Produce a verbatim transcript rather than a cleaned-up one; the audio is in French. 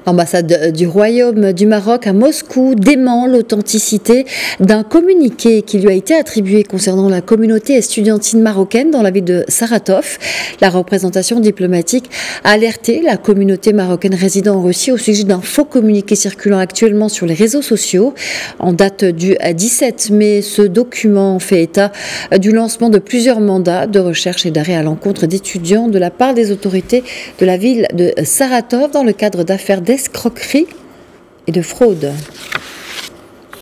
L'ambassade du Royaume du Maroc à Moscou dément l'authenticité d'un communiqué qui lui a été attribué concernant la communauté estudiantine marocaine dans la ville de Saratov. La représentation diplomatique a alerté la communauté marocaine résidant en Russie au sujet d'un faux communiqué circulant actuellement sur les réseaux sociaux. En date du dix-sept mai, ce document fait état du lancement de plusieurs mandats de recherche et d'arrêt à l'encontre d'étudiants de la part des autorités de la ville de Saratov dans le cadre d'affaires d'escroquerie et de fraude.